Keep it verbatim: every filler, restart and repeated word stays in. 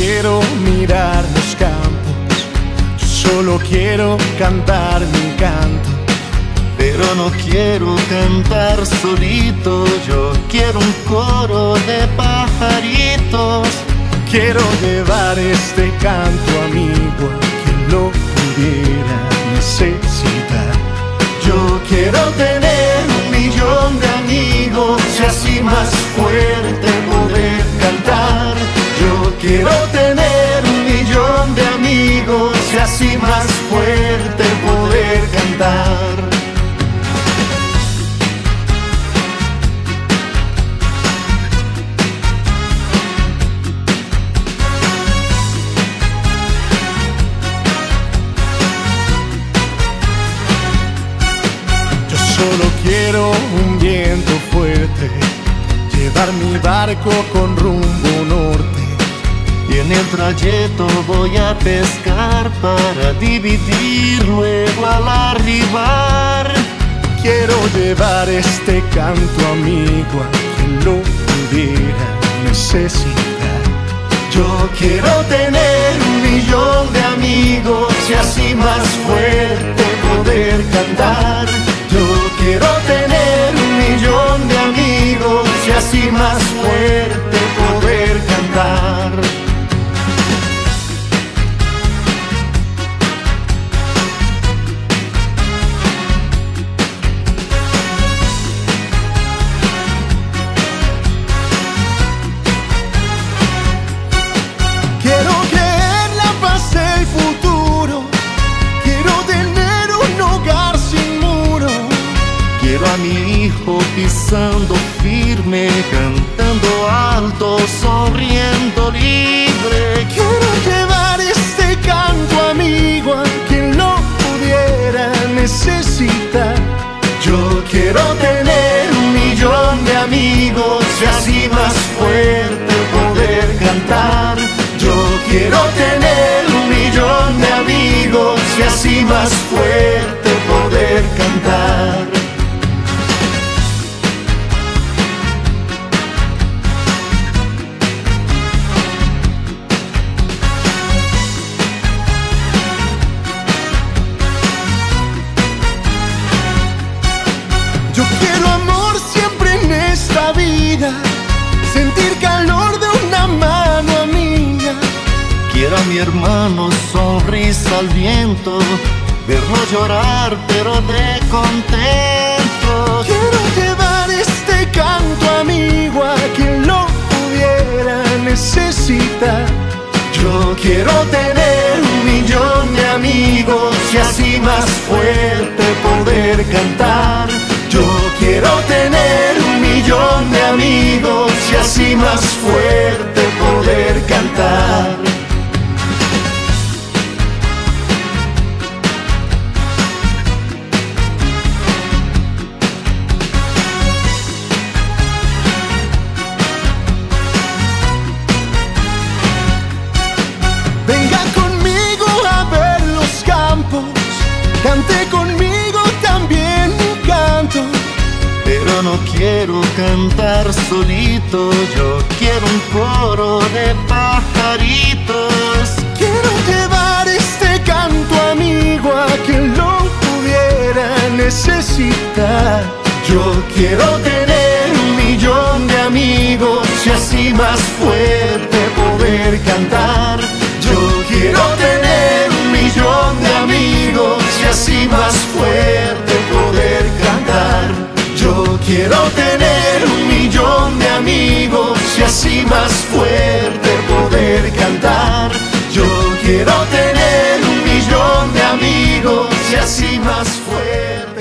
quiero mirar los campos, yo solo quiero cantar mi canto. Pero no quiero cantar solito, yo quiero un coro de pajaritos. Quiero llevar este canto amigo a quien lo pudiera necesitar. Yo quiero tener un millón de amigos y así más fuerte poder cantar. Yo quiero tener un millón de amigos y así más fuerte poder cantar. Solo quiero un viento fuerte, llevar mi barco con rumbo norte. Y en el trayecto voy a pescar para dividir luego al arribar. Quiero llevar este canto amigo a quien lo pudiera necesitar. Yo quiero tener un millón de amigos y así más fuerte poder cantar. Yo quiero tener un millón de amigos y así más fuerte poder cantar. Quiero creer la paz del futuro, quiero tener un hogar sin muro. Quiero a mi hijo pisando firme, cantando alto, sonriendo libre. Quiero llevar este canto amigo a quien lo pudiera necesitar. Yo quiero tener un millón de amigos y así más fuerte poder cantar. Yo quiero tener un millón de amigos y así más fuerte poder cantar. Yo quiero amor siempre en esta vida, sentir calor de una mano amiga. Quiero a mi hermano sonrisa al viento, verlo llorar pero de contento. Quiero llevar este canto amigo a quien lo pudiera necesitar. Yo quiero tener un millón de amigos y así más fuerte poder cantar. Yo quiero tener un millón de amigos y así más fuerte poder cantar. Venga conmigo a ver los campos, cante conmigo también mi canto. Pero no quiero cantar solito, yo quiero un coro de pajaritos. Quiero llevar este canto amigo a quien lo pudiera necesitar. Yo quiero tener un millón de amigos y así más fuerte poder cantar. Yo quiero tener un millón de amigos y así más fuerte poder cantar. Yo quiero tener un millón de amigos y así más fuerte poder cantar. Yo quiero tener un millón de amigos y así más fuerte.